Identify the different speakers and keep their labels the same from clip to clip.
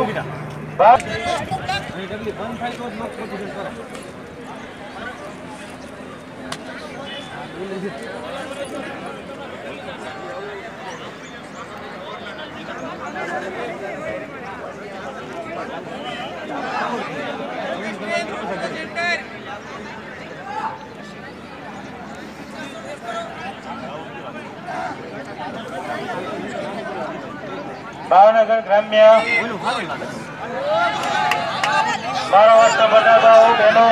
Speaker 1: भावनगर ग्राम्य 12 वर्ष बड़ा भाव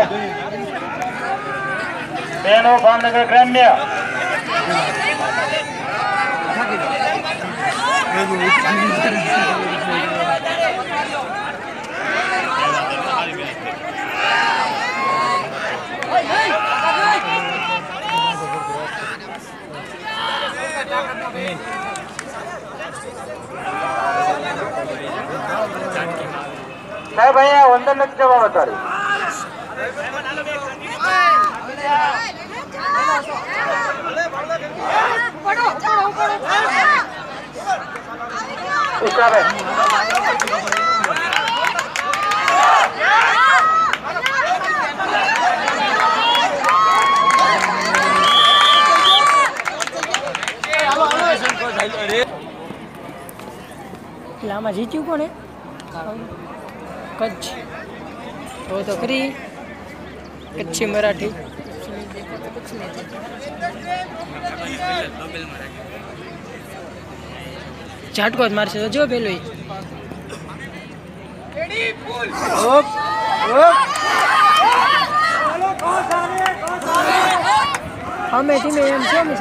Speaker 1: बहनों भावनगर ग्राम्य साहब भैया वंदन नहीं जवाब बता रही
Speaker 2: लामा जीत्યું કોણ હે કચ્છ તો કરી કચ્છી મરાઠી ઝાટકો જ મારશે તો જો પેલું ઓપ ઓપ અમે ધીમે એમ છે ને